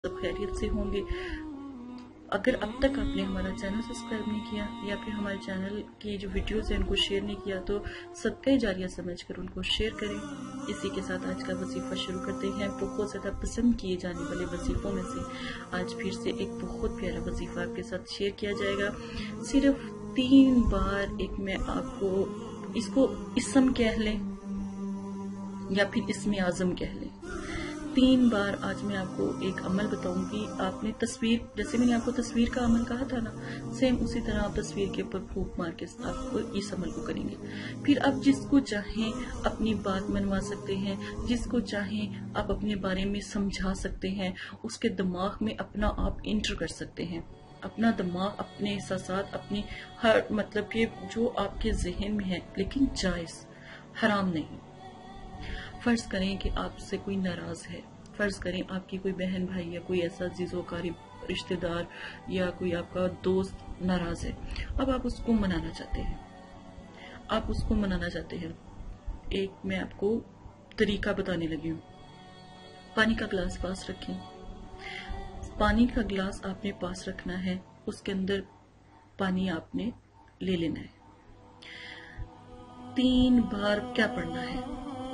सब खैरियत से होंगे। अगर अब तक आपने हमारा चैनल सब्सक्राइब नहीं किया या फिर हमारे चैनल की जो वीडियोस हैं उनको शेयर नहीं किया तो सदका जारिया समझकर उनको शेयर करें। इसी के साथ आज का वजीफा शुरू करते हैं। बहुत ज़्यादा पसंद किए जाने वाले वजीफों में से आज फिर से एक बहुत प्यारा वजीफा आपके साथ शेयर किया जाएगा। सिर्फ 3 बार एक मैं आपको इसको इसम कह लें या फिर इसमें आजम कह लें, 3 बार आज मैं आपको एक अमल बताऊंगी। आपने तस्वीर, जैसे मैंने आपको तस्वीर का अमल कहा था ना, सेम उसी तरह आप तस्वीर के ऊपर फूंक मार के आपको इस अमल को करेंगे। फिर आप जिसको चाहें अपनी बात मनवा सकते हैं, जिसको चाहें आप अपने बारे में समझा सकते हैं, उसके दिमाग में अपना आप इंटर कर सकते हैं। अपना दिमाग, अपने एहसासात, अपनी हर मतलब कि जो आपके जहन में है, लेकिन जायज, हराम नहीं। फर्ज करें कि आपसे कोई नाराज है, फर्ज करें आपकी कोई बहन भाई या कोई ऐसा अजीज़ो क़रीब रिश्तेदार या कोई आपका दोस्त नाराज है। अब आप उसको मनाना चाहते हैं, आप उसको मनाना चाहते हैं। एक मैं आपको तरीका बताने लगी हूँ। पानी का गिलास पास रखें, पानी का गिलास आपने पास रखना है, उसके अंदर पानी आपने ले लेना है। 3 बार क्या पढ़ना है?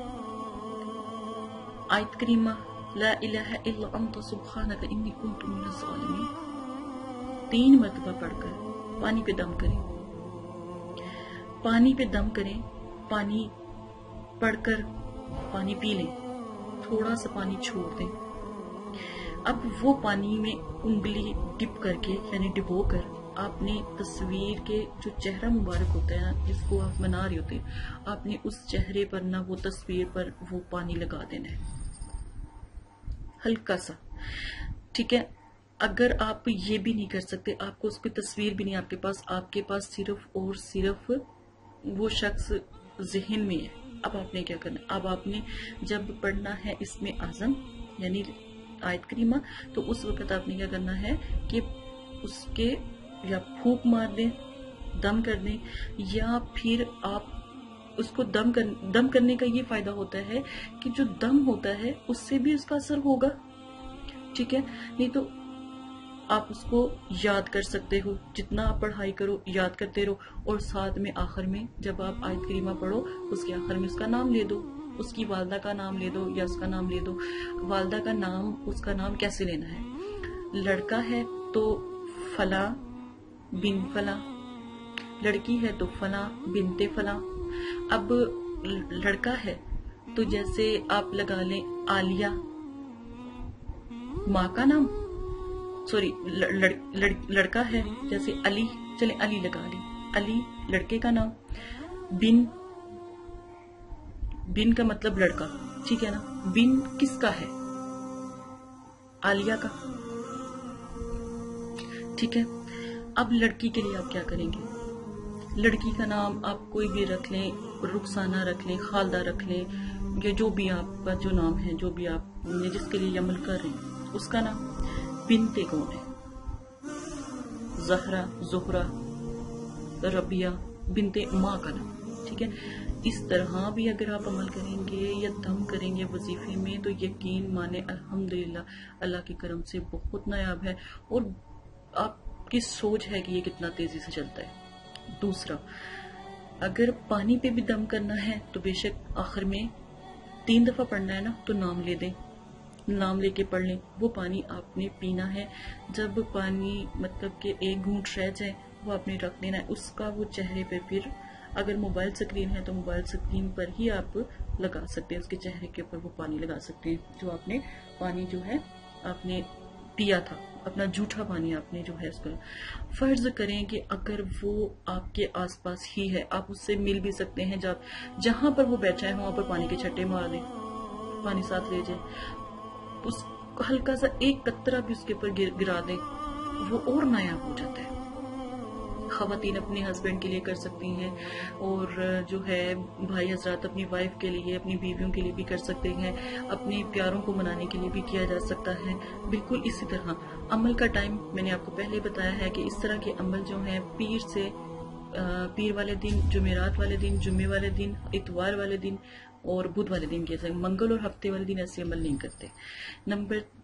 आयत करीमा ला इलाहा इल्ला अंता सुब्हानक इन्नी कुन्तु मिनज़ ज़ालिमीन 3 मरतबा पढ़कर पानी पे दम करें। पानी पे दम करें, पानी पढ़कर पानी पी लें, थोड़ा सा पानी छोड़ दें। अब वो पानी में उंगली डिप करके यानी डिबो कर आपने तस्वीर के जो चेहरा मुबारक होता है ना, जिसको आप मना रहे होते हैं, आपने उस चेहरे पर ना वो तस्वीर पर वो पानी लगा देना है, हल्का सा, ठीक है। अगर आप ये भी नहीं कर सकते, आपको उसकी तस्वीर भी नहीं आपके पास सिर्फ और सिर्फ वो शख्स जहन में है। अब आपने क्या करना है? अब आपने जब पढ़ना है इसमें आजम यानी आयत करीमा, तो उस वक्त आपने क्या करना है कि उसके या फूंक मार दें, दम कर दें, या फिर आप उसको दम करने का ये फायदा होता है कि जो दम होता है उससे भी उसका असर होगा, ठीक है। नहीं तो आप उसको याद कर सकते हो, जितना आप पढ़ाई करो याद करते रहो, और साथ में आखिर में जब आप आयत करीमा पढ़ो उसके आखिर में उसका नाम ले दो, उसकी वालदा का नाम ले दो या उसका नाम ले दो। वालदा का नाम, उसका नाम कैसे लेना है? लड़का है तो फला बिन फला, लड़की है तो फला बिनते फला। अब लड़का है तो जैसे आप लगा लें आलिया माँ का नाम, सॉरी लड़का है जैसे अली, चले अली लगा लें, अली लड़के का नाम, बिन का मतलब लड़का, ठीक है ना। बिन किसका है? आलिया का, ठीक है। अब लड़की के लिए आप क्या करेंगे? लड़की का नाम आप कोई भी रख लें, रुखसाना रख लें, खालदा रख लें, या जो भी आपका जो नाम है, जो भी आप जिसके लिए अमल कर रहे हैं उसका नाम। बिनते कौन है? जहरा, जोहरा, रबिया, बिनते माँ का नाम, ठीक है। इस तरह भी अगर आप अमल करेंगे या दम करेंगे वजीफे में तो यकीन माने अल्हम्दुलिल्लाह अल्लाह के करम से बहुत नायाब है, और आपकी सोच है कि ये कितना तेजी से चलता है। दूसरा, अगर पानी पे भी दम करना है तो बेशक आखिर में 3 दफा पढ़ना है ना, तो नाम ले दें, नाम लेके पढ़ लें। वो पानी आपने पीना है, जब पानी मतलब कि 1 घूंट रह जाए वो आपने रख देना है। उसका वो चेहरे पे, फिर अगर मोबाइल स्क्रीन है तो मोबाइल स्क्रीन पर ही आप लगा सकते हैं, उसके चेहरे के ऊपर वो पानी लगा सकते हैं, जो आपने पानी जो है आपने पिया था, अपना जूठा पानी आपने जो है उसका। फर्ज करें कि अगर वो आपके आसपास ही है, आप उससे मिल भी सकते हैं, जहां पर वो बैठा है वहां पर पानी के छट्टे मार दें, पानी साथ ले जाए, उस हल्का सा 1 कतरा भी उसके ऊपर गिरा दें, वो और नायाब हो जाता है। खवातीन अपने हस्बैंड के लिए कर सकती हैं, और जो है भाई हजरात अपनी वाइफ के लिए, अपनी बीवियों के लिए भी कर सकते हैं, अपने प्यारों को मनाने के लिए भी किया जा सकता है। बिल्कुल इसी तरह अमल का टाइम मैंने आपको पहले बताया है कि इस तरह के अमल जो हैं पीर वाले दिन, जुमेरात वाले दिन, जुम्मे वाले दिन, इतवार वाले दिन और बुध वाले दिन किए जाए। मंगल और हफ्ते वाले दिन ऐसे अमल नहीं करते। नंबर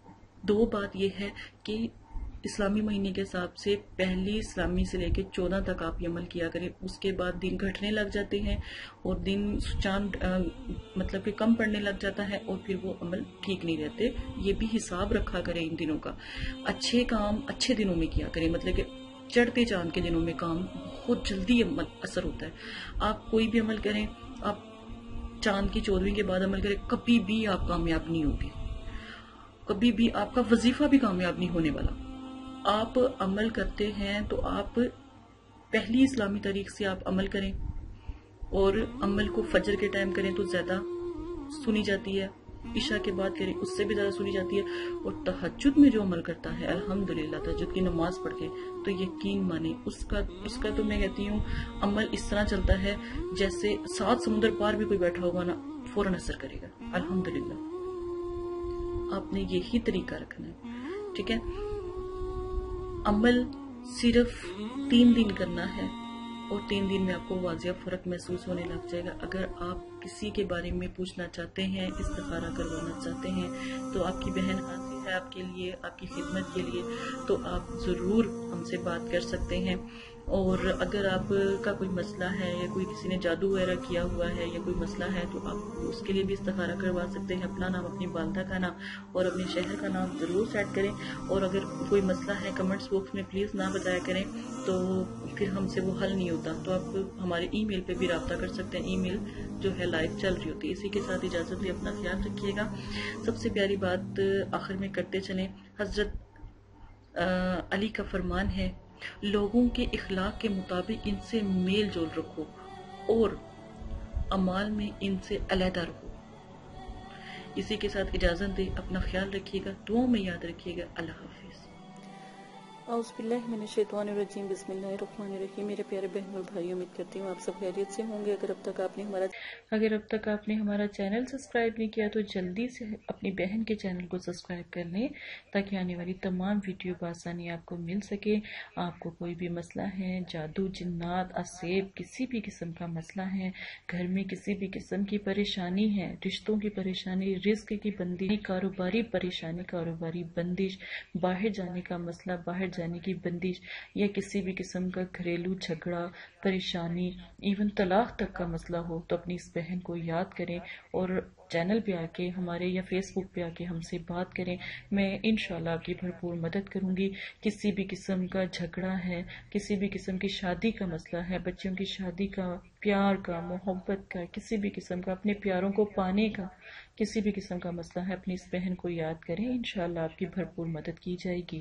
दो बात यह है कि اسلامی مہینے کے حساب سے پہلی اسلامی سے لے کے 14 تک آپ یہ عمل کیا کریں. اس کے بعد دن گھٹنے لگ جاتے ہیں اور دن چاند مطلب کہ کم پڑنے لگ جاتا ہے اور پھر وہ عمل ٹھیک نہیں رہتے. یہ بھی حساب رکھا کریں ان دنوں کا. اچھے کام اچھے دنوں میں کیا کریں, مطلب کہ چڑھتے چاند کے دنوں میں کام بہت جلدی اثر ہوتا ہے. آپ کوئی بھی عمل کریں, آپ چاند کی 14ویں کے بعد عمل کریں, کبھی بھی آپ کامیاب نہیں ہوگے, کبھی بھی آپ کا وظیفہ بھی کامیاب نہیں ہونے والا. آپ عمل کرتے ہیں تو آپ پہلی اسلامی تاریخ سے آپ عمل کریں, اور عمل کو فجر کے ٹائم کریں تو زیادہ سنی جاتی ہے, عشاء کے بعد کریں اس سے بھی زیادہ سنی جاتی ہے. اور تہجد میں جو عمل کرتا ہے الحمدللہ تہجد کی نماز پڑھ کے, تو یقین مانیں اس کا تو میں کہتی ہوں عمل اس طرح چلتا ہے جیسے 7 سمندر پار بھی کوئی بیٹھا ہوگا نا فوراً اثر کرے گا. الحمدللہ آپ نے یہی طریقہ رکھنا ہے, ٹھیک ہے. عمل صرف 3 دن کرنا ہے اور 3 دن میں آپ کو واضح فرق محسوس ہونے لگ جائے گا. اگر آپ کسی کے بارے میں پوچھنا چاہتے ہیں, استخارہ کروانا چاہتے ہیں, تو آپ کی بہن حاضر ہے آپ کے لیے, آپ کی خدمت کے لیے, تو آپ ضرور ہم سے بات کر سکتے ہیں. اور اگر آپ کا کوئی مسئلہ ہے یا کوئی کسی نے جادو وغیرہ کیا ہوا ہے یا کوئی مسئلہ ہے تو آپ اس کے لیے بھی استخارہ کروا سکتے ہیں. اپنا نام, اپنی والدہ کا نام اور اپنے شہر کا نام ضرور سیٹ کریں. اور اگر کوئی مسئلہ ہے کمنٹس باکس میں پلیز نہ بتایا کریں, تو پھر ہم سے وہ حل نہیں ہوتا. تو آپ ہمارے ای میل پہ بھی رابطہ کر سکتے ہیں, ای میل جو ہے لائیو چل رہی ہوتی ہے. اسی کے ساتھ اجازت لے, اپنا خیال رکھیے گا. سب سے پیاری بات آخر میں کرتے چلیں, حضرت علی کا فرمان ہے, لوگوں کے اخلاق کے مطابق ان سے میل جول رکھو اور اعمال میں ان سے علیحدہ رہو. اسی کے ساتھ اجازت دے, اپنا خیال رکھیے گا, دعاؤں میں یاد رکھیے گا. اللہ حافظ. اعوذ باللہ من الشیطان الرجیم, بسم اللہ الرحمن الرحیم. میرے پیارے بہن اور بھائی, امید کرتی ہوں آپ سب خیریت سے ہوں گے. اگر اب تک آپ نے ہمارا چینل سبسکرائب نہیں کیا تو جلدی سے اپنی بہن کے چینل کو سبسکرائب کر لیں, تاکہ آنے والی تمام ویڈیو بآسانی آپ کو مل سکے. آپ کو کوئی بھی مسئلہ ہے, جادو, جنات, اسیب, کسی بھی قسم کا مسئلہ ہے, گھر میں کسی بھی قسم کی پریشانی ہے, رشتوں کی پریشانی, رزق کی بندش, کاروباری پریشانی, کاروباری بندش, باہر جانے کا مسئلہ, باہر جانے کی بندش, یا کسی بھی قسم کا گھریلو جھگڑا, پریشانی, ایون طلاق تک کا مسئلہ ہو, تو اپنی اس بہن کو یاد کریں اور چینل پہ آ کے ہمارے یا فیس بک پہ آ کے ہم سے بات کریں. میں انشاءاللہ آپ کی بھرپور مدد کروں گی. کسی بھی قسم کا جھگڑا ہے, کسی بھی قسم کی شادی کا مسئلہ ہے, بچوں کی شادی کا, پیار کا, محبت کا, کسی بھی قسم کا, اپنے پیاروں کو پانے کا کسی بھی قسم کا مسئلہ ہے, اپنی اس بہن کو یاد کریں. انشاءاللہ آپ کی بھرپور مدد کی جائے گی.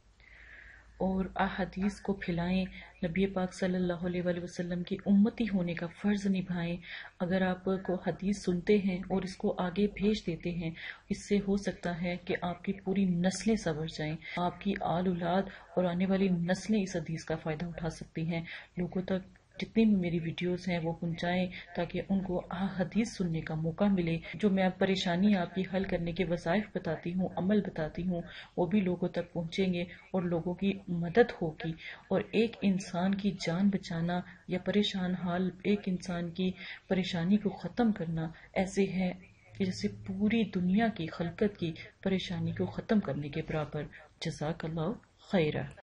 اور احادیث کو پھیلائیں, نبی پاک صلی اللہ علیہ وآلہ وسلم کی امتی ہونے کا فرض نبھائیں. اگر آپ کو حدیث سنتے ہیں اور اس کو آگے بھیج دیتے ہیں, اس سے ہو سکتا ہے کہ آپ کی پوری نسلیں سنور جائیں, آپ کی آل اولاد اور آنے والی نسلیں اس حدیث کا فائدہ اٹھا سکتی ہیں. لوگوں تک جتنی بھی میری ویڈیوز ہیں وہ پہنچائیں, تاکہ ان کو حدیث سننے کا موقع ملے. جو میں پریشانی آپ کی حل کرنے کے وظائف بتاتی ہوں, عمل بتاتی ہوں, وہ بھی لوگوں تک پہنچیں گے اور لوگوں کی مدد ہوگی. اور ایک انسان کی جان بچانا یا پریشان حال ایک انسان کی پریشانی کو ختم کرنا ایسے ہے کہ جیسے پوری دنیا کی خلقت کی پریشانی کو ختم کرنے کے برابر. جزاک اللہ خیرہ.